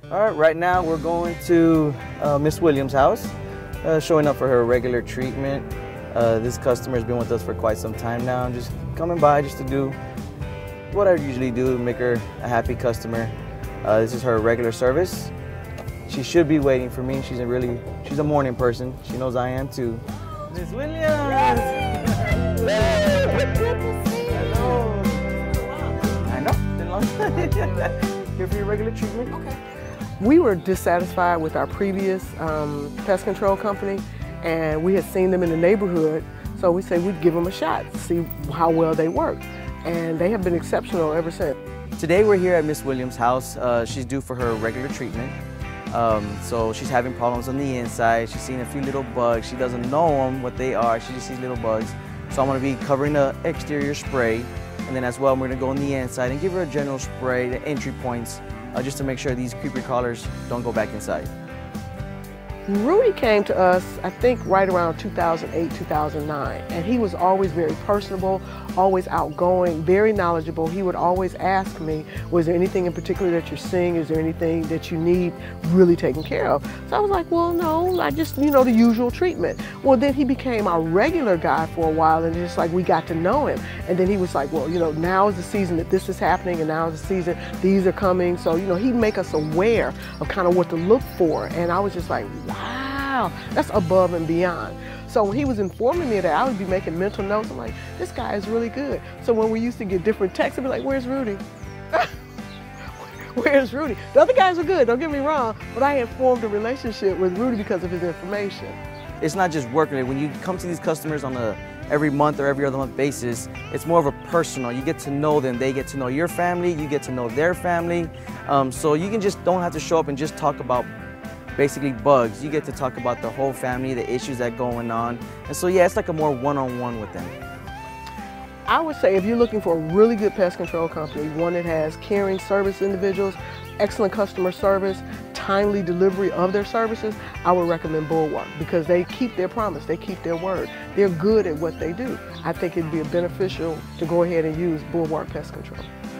All right, right now we're going to Miss Williams' house, showing up for her regular treatment. This customer has been with us for quite some time now. I'm just coming by just to do what I usually do, make her a happy customer. This is her regular service. She should be waiting for me. She's a morning person. She knows I am too. Miss Williams! Hello. I know, been a long time. Here for your regular treatment? Okay. We were dissatisfied with our previous pest control company, and we had seen them in the neighborhood, so we said we'd give them a shot to see how well they work. And they have been exceptional ever since. Today we're here at Miss Williams' house. She's due for her regular treatment. So she's having problems on the inside. She's seen a few little bugs. She doesn't know them, what they are. She just sees little bugs. So I'm going to be covering the exterior spray. And then as well, we're going to go on the inside and give her a general spray, the entry points, just to make sure these creepy crawlers don't go back inside. Rudy came to us, I think, right around 2008, 2009, and he was always very personable, always outgoing, very knowledgeable. He would always ask me, was there anything in particular that you're seeing? Is there anything that you need really taken care of? So I was like, well, no, I just, the usual treatment. Well, then he became our regular guy for a while, and just like we got to know him. And then he was like, well, now is the season that this is happening, and now is the season these are coming. So, he'd make us aware of kind of what to look for. And I was just like, wow, that's above and beyond. So when he was informing me of that, I would be making mental notes. I'm like, this guy is really good. So when we used to get different texts, I'd be like, where's Rudy? Where's Rudy? The other guys are good, don't get me wrong, but I had formed a relationship with Rudy because of his information. It's not just work related. When you come to these customers on a every month or every other month basis, it's more of a personal. You get to know them, they get to know your family, you get to know their family. So you don't have to show up and just talk about basically bugs. You get to talk about the whole family, the issues that are going on. And so yeah, it's like a more one-on-one with them. I would say if you're looking for a really good pest control company, one that has caring service individuals, excellent customer service, timely delivery of their services, I would recommend Bulwark because they keep their promise, they keep their word. They're good at what they do. I think it'd be beneficial to go ahead and use Bulwark Pest Control.